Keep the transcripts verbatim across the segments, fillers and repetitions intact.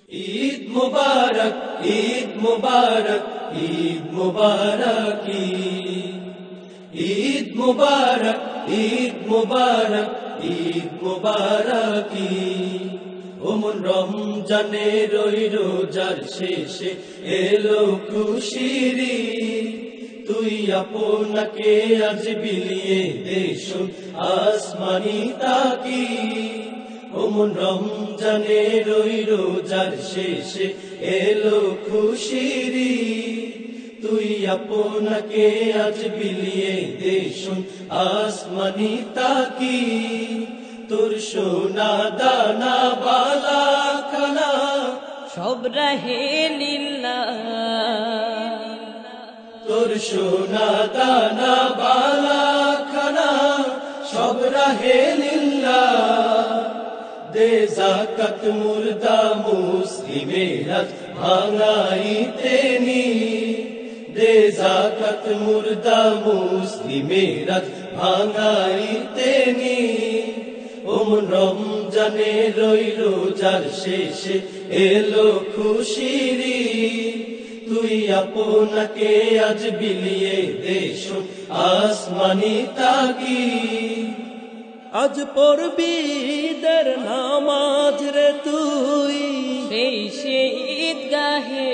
ঈদ মুবারক, ঈদ মুবারক, ঈদ মুবারক, ঈদ মুবারক, ঈদ মুবারক, ঈদ মুবারক। ওমন রমজানের ওই রোজার শেষে এলো খুশির ঈদ, তুই আপনাকে আজ বিলিয়ে দে শোন আসমানি তাকিদ। ওমন রমজানের ওই রোজার শেষে এলো খুশির ঈদ, তুই আপনাকে আজ বিলিয়ে দে শোন আসমানি তাকিদ। তোর সোনা দানা বালা খানা সব রাহে লিল্লাহ, তোর সোনা দানা বালা খানা সব রাহে লিল্লাহ। দে যাকাত মুর্দা মুসলিমেরা ভাঙাইতে নি, দে যাকাত মুর্দা মুসলিমেরা ভাঙাইতে নি। ওমন রমজানের ওই রোজার শেষে এলো খুশির ঈদ, তুই আপনাকে আজ বিলিয়ে দে শোন আসমানি তাকিদ। আজ পড়বি ঈদের নামাজ রে তুই সেই সে ঈদগাহে,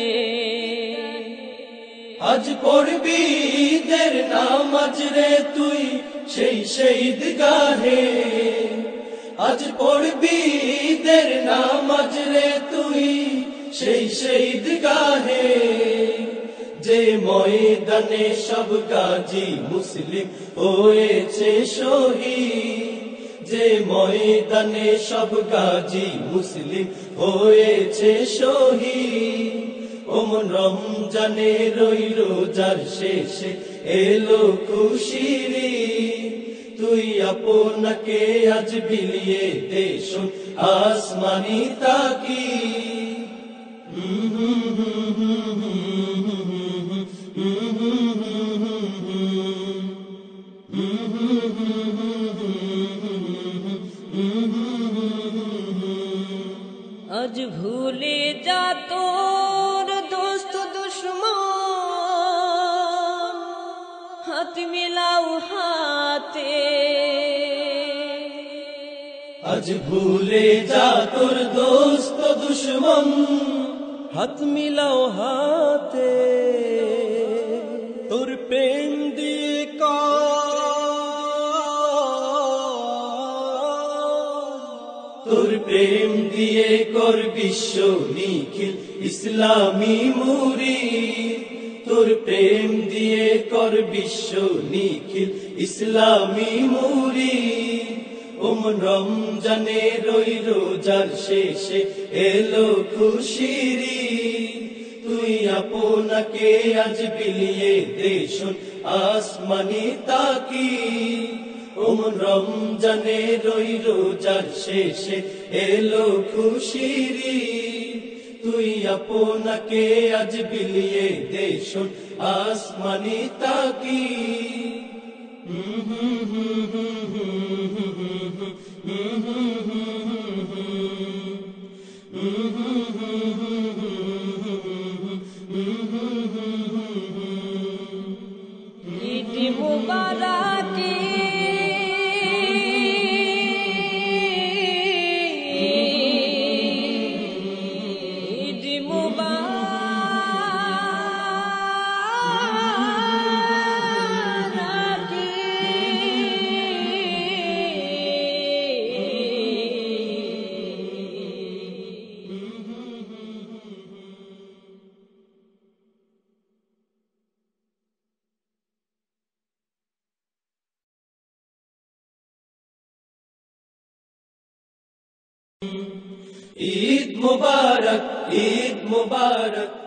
আজ পড়বি ঈদের নামাজ রে তুই সেই সেই ঈদগাহে। আজ পড়বি ঈদের নামাজ রে তুই সেই সেই ঈদগাহে। যে ময়দানে সব গাজী মুসলিম হয়েছে শহীদ, যে ময়দানে সব গাজী মুসলিম হয়েছে শহীদ। ওমন রমজানের ওই রোজার শেষে এলো খুশির ঈদ, তুই আপনাকে আজ বিলিয়ে দে শোন আসমানি তাকিদ। আজ ভুলে যা তোর দোস্ত দুশ্মন, হাত মিলাও হাতে। আজ ভুলে যা তোর দোস্ত দুশ্মন, হাত মিলাও হাতে। তোর প্রেম দিয়ে তোর প্রেম দিয়ে কর বিশ্ব নিখিল ইসলামী মুরিদ, তোর প্রেম দিয়ে কর বিশ্ব নিখিল ইসলামী মুরিদ। ওমন রমজানের ওই রোজার শেষে এলো খুশির ঈদ, তুই আপনাকে আজ বিলিয়ে দে শোন আসমানি তাকিদ। ওমন রমজানের ওই রোজার শেষে এলো খুশির ঈদ, তুই আপনাকে আজ বিলিয়ে দে শোন আসমানি তাকিদ। ঈদ মুবারক, ঈদ মুবারক। ঈদ মুবারক, ঈদ মুবারক।